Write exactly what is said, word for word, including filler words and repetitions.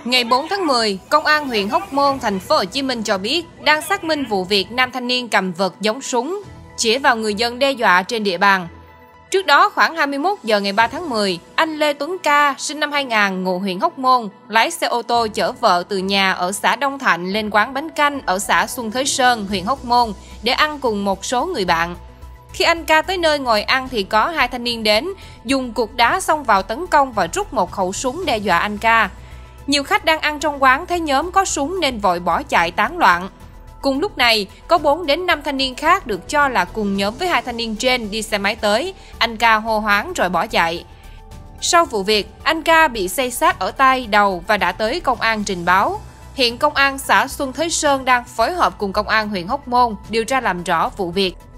Ngày bốn tháng mười, Công an huyện Hóc Môn, thành phố Hồ Chí Minh cho biết đang xác minh vụ việc nam thanh niên cầm vật giống súng chĩa vào người dân đe dọa trên địa bàn. Trước đó, khoảng hai mươi mốt giờ ngày ba tháng mười, anh Lê Tuấn Ca, sinh năm hai nghìn, ngụ huyện Hóc Môn, lái xe ô tô chở vợ từ nhà ở xã Đông Thạnh lên quán bánh canh ở xã Xuân Thới Sơn, huyện Hóc Môn để ăn cùng một số người bạn. Khi anh Ca tới nơi ngồi ăn thì có hai thanh niên đến, dùng cục đá xông vào tấn công và rút một khẩu súng đe dọa anh Ca. Nhiều khách đang ăn trong quán thấy nhóm có súng nên vội bỏ chạy tán loạn. Cùng lúc này, có bốn đến năm thanh niên khác được cho là cùng nhóm với hai thanh niên trên đi xe máy tới, anh Ca hô hoáng rồi bỏ chạy. Sau vụ việc, anh Ca bị xây xát ở tay, đầu và đã tới công an trình báo. Hiện công an xã Xuân Thới Sơn đang phối hợp cùng công an huyện Hóc Môn điều tra làm rõ vụ việc.